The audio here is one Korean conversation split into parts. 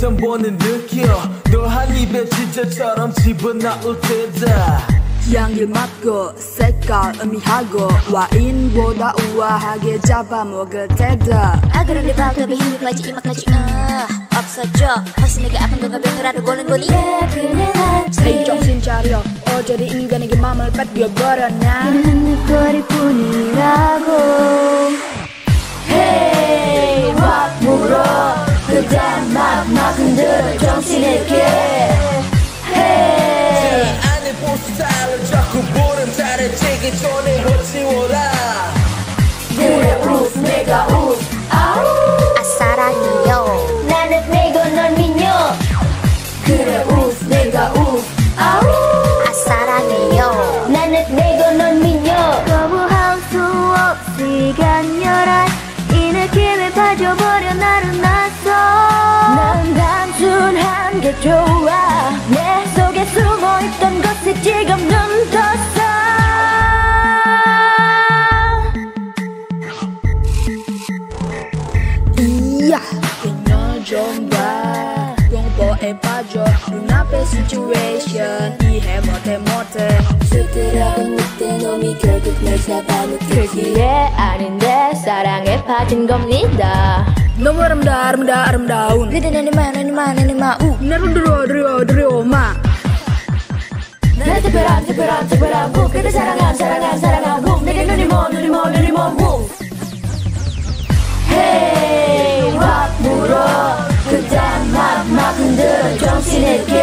처음 보는 느낌 너 한 입에 진짜처럼 집어넣을 때다 향기 맡고 색깔 의미하고 와인보다 우아하게 잡아먹을 때다 그런데 발톱에 힘이 빠지 이만까지 없어져 혹시 내게 아픈 건가 병이라도 고는 거니 에이 정신 차려 어제리 인간에게 맘을 뺏겨버렸나 그는 거리뿐이라고 Hey 막 물어 그단 막 흔들어 정신있게 Hey 안에 보스타일을 자꾸 보름달에 제게 전에 허치워라 그래 웃 내가 웃 아우 사랑해요 나는 내고 넌 미녀 그래 웃 내가 웃 아우 사랑해요 나는 내고 넌 미녀 거부할 수 없이 간절한 이 느낌에 빠져버려 나를 낯서 난 단순한 게 좋아 내 속에 숨어있던 것이 지금 눈 떴어 이야 그녀 좀봐 공포에 빠져 눈앞의 situation 이해 못해 수들어온 늑대 놈이 결국 날 잡아먹겠지 그게 아닌데 사랑에 빠진 겁니다 너무 아름다운 그대 내 마우 나를 들어 마 내 특별한 부 그대 사랑한 부 내게 눈이 먼 부 Hey 막 물어 그딴 막 흔들어 정신있게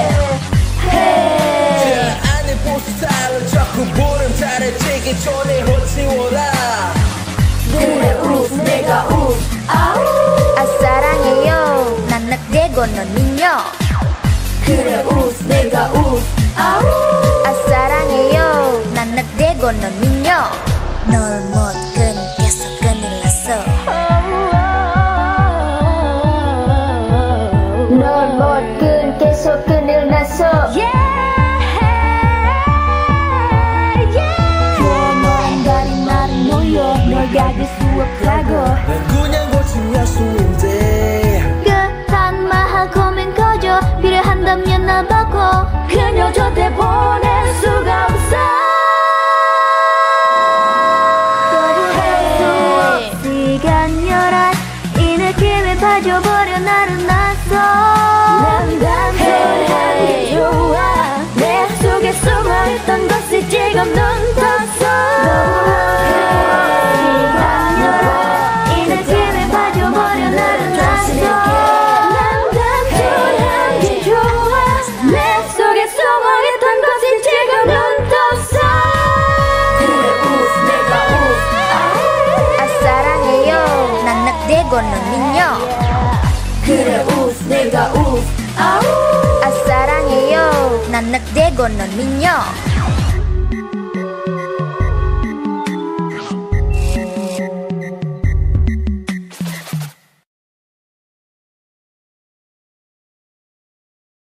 Hey 안에 보스타일을 자꾸 보름달에 제게 전에 허치워라 그래 웃 내가 웃 아우 사랑해요 난 늑대고 넌 미녀 그래 웃 내가 웃 아우 사랑해요 난 늑대고 넌 미녀 널 못 끊겠어 큰일 났어 널 못 끊겠어 큰일 났어 너만 나를 놓여 널 가질 수 없다고 난 그냥 고친 야수인데 끝한 말 고민 커져 필요한다면 나 바꿔 그녀 곁에 보낼 수가 없어 거부할 수 없이 간절한 이 느낌에 빠져버려 나를 낯서 난 단순한 게 좋아 내 속에 숨어있던 것이 지금 눈 떴어 이 느낌에 빠져버려 나를 낯서 난 단순한 게 좋아 내 속에 숨어있던 것이 지금 눈 떴어 그래 웃 내가 웃 사랑해요 난 늑대고 넌 미녀 그래 웃 내가 웃 아우 사랑해요 난 늑대고 넌 미녀